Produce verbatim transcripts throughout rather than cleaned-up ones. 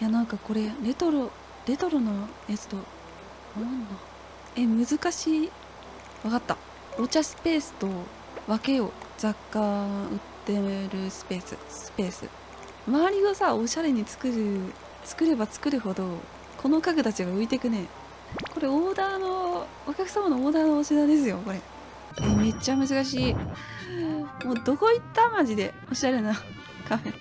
やなんかこれレトロレトロなやつとなんだえ難しい。わかった。お茶スペースと分けよう。雑貨売ってるスペーススペース周りをさおしゃれに作る作れば作るほどこの家具たちが浮いてくね。これオーダーのお客様のオーダーのお品ですよこれ。えめっちゃ難しい。もうどこ行ったマジでおしゃれなカフェ。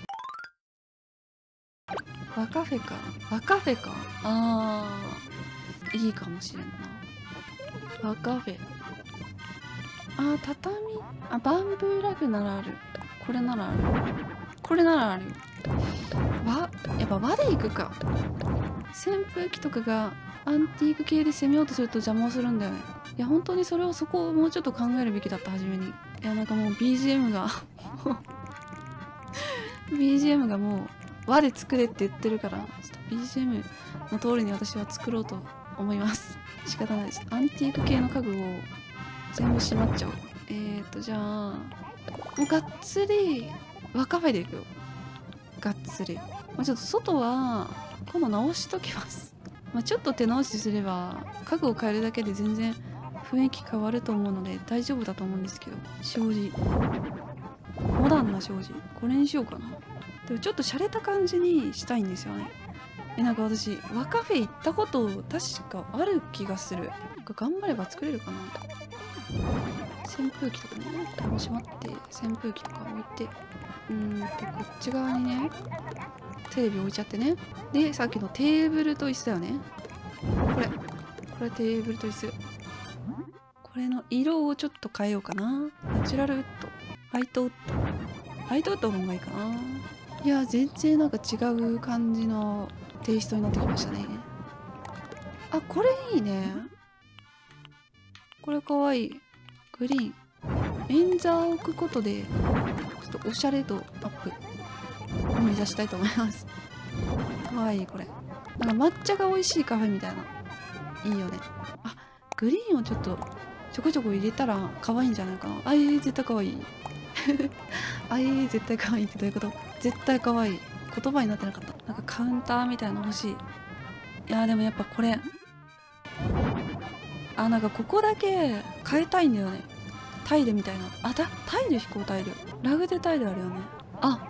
和カフェか和カフェか。あーいいかもしれんな和カフェ。あー畳あバンブーラグならある。これならある。これならあるよ。和やっぱ和で行くか。扇風機とかがアンティーク系で攻めようとすると邪魔をするんだよね。いや本当にそれをそこをもうちょっと考えるべきだった初めに。いやなんかもう ビージーエム がビージーエム がもう和で作れって言ってるからちょっと ビージーエム の通りに私は作ろうと思います。仕方ないです。アンティーク系の家具を全部しまっちゃおう。えーとじゃあもうがっつり和カフェでいくよ。がっつり、まあ、ちょっと外は今度直しときます。まあちょっと手直しすれば家具を変えるだけで全然雰囲気変わると思うので大丈夫だと思うんですけど、障子モダンな障子これにしようかな。でもちょっと洒落た感じにしたいんですよね。えなんか私和カフェ行ったこと確かある気がする。頑張れば作れるかな。扇風機とかねこれもしまって扇風機とか置いてうーんとこっち側にねテレビ置いちゃってね。でさっきのテーブルと椅子だよね。これこれテーブルと椅子。これの色をちょっと変えようかな。ナチュラルウッドライトウッドライトウッドの方がいいかな。いや全然なんか違う感じのテイストになってきましたね。あこれいいね。これかわいい。グリーン便座を置くことでちょっとおしゃれ度アップを目指したいと思います。かわいいこれ。なんか抹茶が美味しいカフェみたいないいよね。あグリーンをちょっとちょこちょこ入れたら可愛いんじゃないかな。あえー、絶対可愛いあえー、絶対可愛いってどういうこと。絶対可愛い言葉になってなかった。なんかカウンターみたいなの欲しい。いやーでもやっぱこれあなんかここだけ変えたいんだよね。タイルみたいな。あだタイル飛行タイルラグでタイルあるよね。あ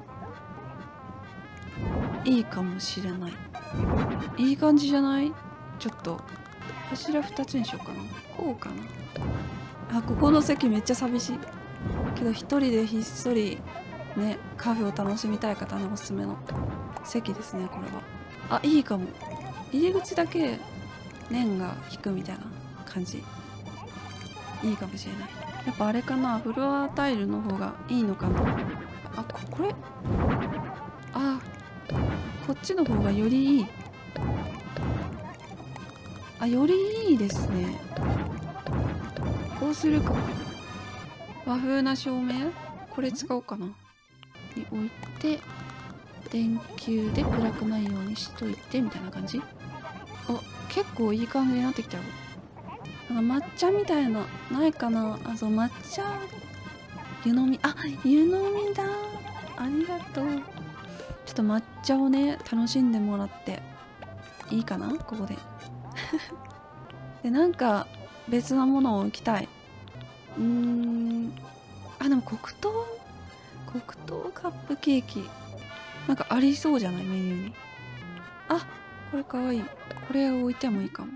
いいかもしれない。いい感じじゃない。ちょっと柱ふたつにしようかな。こうかな。あここの席めっちゃ寂しいけど一人でひっそりねカフェを楽しみたい方のおすすめの席ですねこれは。あいいかも。入り口だけ念が引くみたいな感じいいかもしれない。やっぱあれかなフロアタイルの方がいいのかな。あここれあこっちの方がよりいい。あよりいいですね。こうするか。和風な照明これ使おうかなに置いて電球で暗くないようにしといてみたいな感じ。あ結構いい感じになってきたよ。なんか抹茶みたいなないかな。あそう抹茶湯飲みあ湯飲みだ。ありがとう。ちょっと抹茶をね楽しんでもらっていいかなここででなんか別なものを置きたい。うーんあでも黒糖黒糖カップケーキなんかありそうじゃないメニューに。あこれかわいい。これを置いてもいいかも。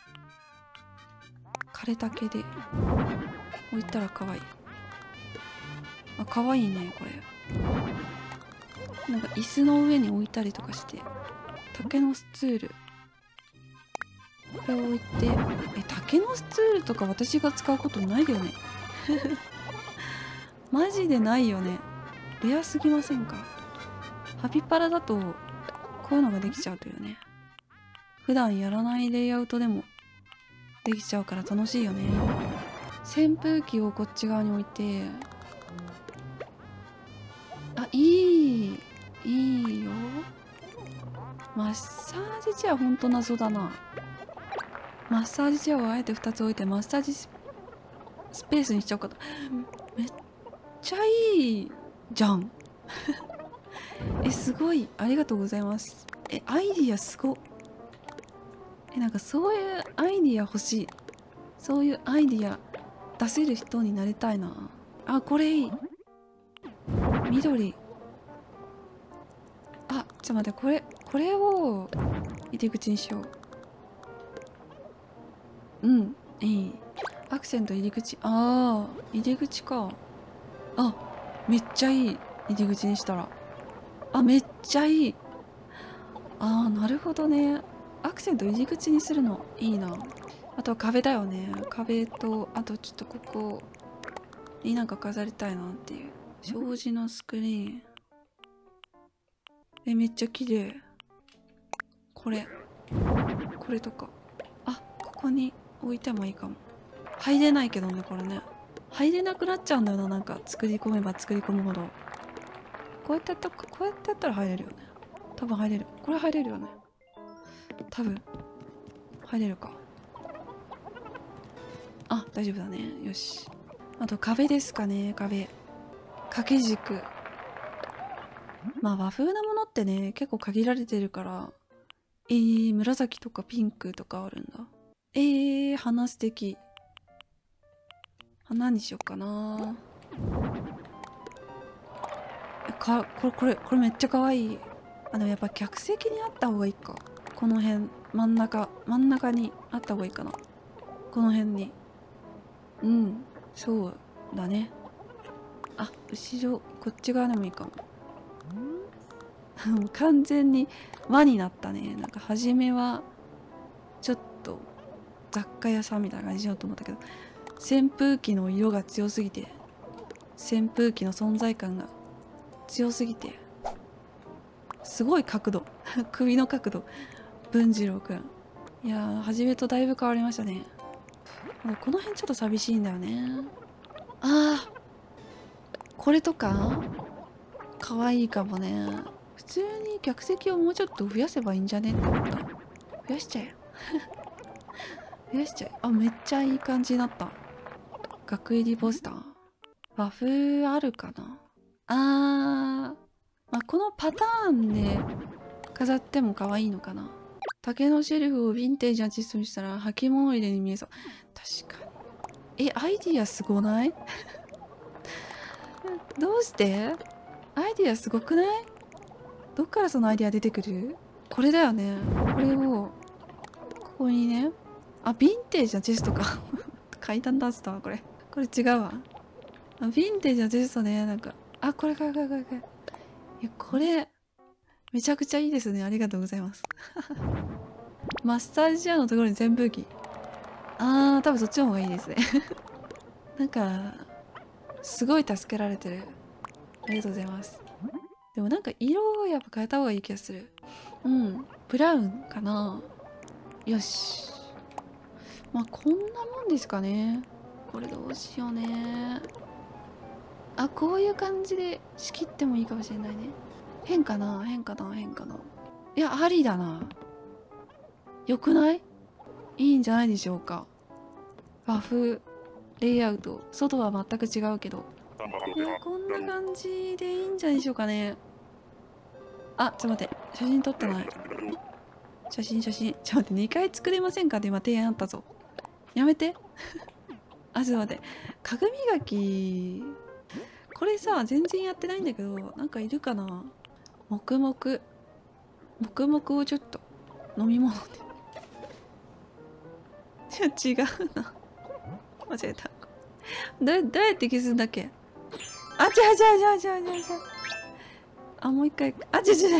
枯れた毛で置いたらかわいい。あかわいいねこれ。なんか椅子の上に置いたりとかして竹のスツールこれを置いてえ竹のスツールとか私が使うことないよねマジでないよね。レアすぎませんか。ハピパラだとこういうのができちゃうというね。普段やらないレイアウトでもできちゃうから楽しいよね。扇風機をこっち側に置いてあいいいいよ。マッサージチェアほんと謎だな。マッサージチェアをあえてふたつ置いてマッサージスペースにしちゃおうかと。めっちゃいいじゃんえ、すごい。ありがとうございます。え、アイディアすごっ。え、なんかそういうアイディア欲しい。そういうアイディア出せる人になりたいな。あ、これいい。緑。あ、ちょっと待って、これ、これを入り口にしよう。うん、いい。アクセント入り口。ああ、入り口か。あ、めっちゃいい。入り口にしたら。あ、めっちゃいい。ああ、なるほどね。アクセント入り口にするのいいな。あとは壁だよね。壁と、あとちょっとここになんか飾りたいなっていう。障子のスクリーン。え、めっちゃ綺麗。これ。これとか。あ、ここに置いてもいいかも。入れないけどね、これね。入れなくなっちゃうんだよな、なんか。作り込めば作り込むほど。こうやってやったら、こうやってやったら入れるよね。多分入れる。これ入れるよね。多分。入れるか。あ、大丈夫だね。よし。あと壁ですかね、壁。掛け軸。まあ和風なものってね、結構限られてるから。えー、紫とかピンクとかあるんだ。えー、花素敵。花にしようかな。か、これ、これ、これめっちゃ可愛い。あ、でもやっぱ客席にあった方がいいか。この辺、真ん中、真ん中にあった方がいいかな。この辺に。うん、そうだね。あ、後ろ、こっち側でもいいかも。完全に輪になったね。なんか初めは、ちょっと雑貨屋さんみたいな感じしようと思ったけど、扇風機の色が強すぎて、扇風機の存在感が強すぎて、すごい角度。首の角度。文次郎くん。いやー、初めとだいぶ変わりましたね。この辺ちょっと寂しいんだよね。ああ、これとか可愛いかもね。普通に客席をもうちょっと増やせばいいんじゃねって思った。増やしちゃえ。増やしちゃえ。あ、めっちゃいい感じになった。額入りポスター。和風あるかなあー、まあ、このパターンで飾っても可愛いのかな。竹のシェルフをヴィンテージなチストにしたら履物入れに見えそう。確かに。え、アイディアすごない？どうして？アイディアすごくない？どっからそのアイディア出てくる？これだよね。これを、ここにね。あ、ヴィンテージなチェストか。階段ダンスだわ、これ。これ違うわ。あ、ヴィンテージなチェストね。なんか、あ、これこれこれこれこれ。いや、これ、めちゃくちゃいいですね。ありがとうございます。マッサージチェアのところに扇風機。あー、多分そっちの方がいいですね。なんか、すごい助けられてる。ありがとうございます。でもなんか色をやっぱ変えた方がいい気がする。うん。ブラウンかな。よし。まあこんなもんですかね。これどうしようね。あ、こういう感じで仕切ってもいいかもしれないね。変かな変かな変かな。いや、ありだな。よくない？いいんじゃないでしょうか。和風、レイアウト。外は全く違うけど。いや、こんな感じでいいんじゃないでしょうかね。あ、ちょっと待って。写真撮ってない。写真、写真。ちょっと待って、にかい作れませんかって今提案あったぞ。やめて。あ、ちょっと待って。鏡磨き。これさ、全然やってないんだけど、なんかいるかな？黙々。黙々をちょっと飲み物で。違うな。間違えた。ど、どうやって消すんだっけ？あ、違う違う違う違う違う違う。あ、もう一回。あ、違う違う違う違う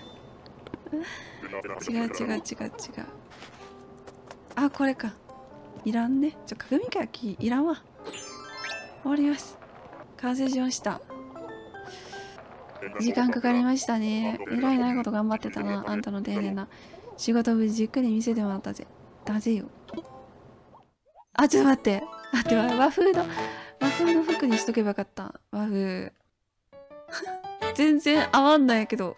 違う。違う違う違う違う。あ、これか。いらんね。ちょ、鏡かきいらんわ。終わります。完成しました。時間かかりましたね。えらいないこと頑張ってたな。あんたの丁寧な仕事ぶりじっくり見せてもらったぜ。だぜよ。あ、ちょっと待って。待って、和風の、和風の服にしとけばよかった。和風。全然合わんないけど。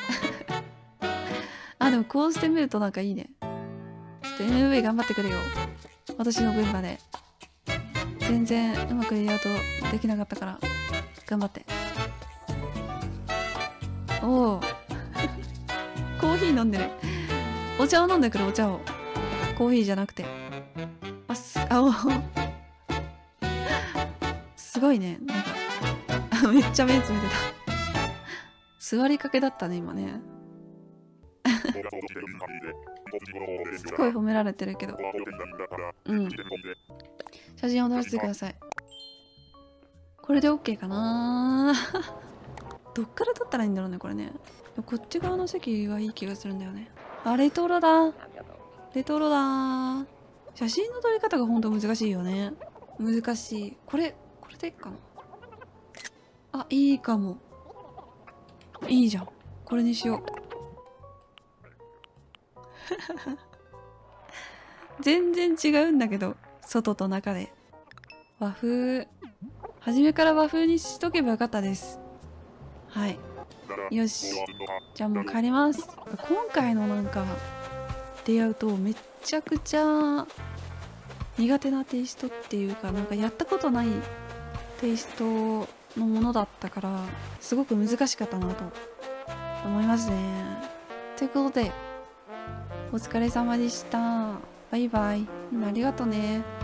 あ、でもこうしてみるとなんかいいね。ちょっと エムブイ 頑張ってくれよ。私の分まで。全然うまくレイアウトできなかったから、頑張って。 おおコーヒー飲んでる。お茶を飲んでくる、お茶を。コーヒーじゃなくて。あすあおすごいね。なんかめっちゃ目つめてた。座りかけだったね今ね。すごい褒められてるけど。うん。写真を撮らせてください。これで OK かな。どっから撮ったらいいんだろうねこれね。こっち側の席がいい気がするんだよね。あ、レトロだ。レトロだ。写真の撮り方がほんと難しいよね。難しい。これ、これでいいかな。あ、いいかも。いいじゃん。これにしよう。全然違うんだけど、外と中で。和風。初めから和風にしとけばよかったです。はい。よし。じゃあもう帰ります。今回のなんか、出会うとめっちゃくちゃ苦手なテイストっていうか、なんかやったことないテイストのものだったから、すごく難しかったなと思いますね。ということで、お疲れ様でした。バイバイ。ありがとね。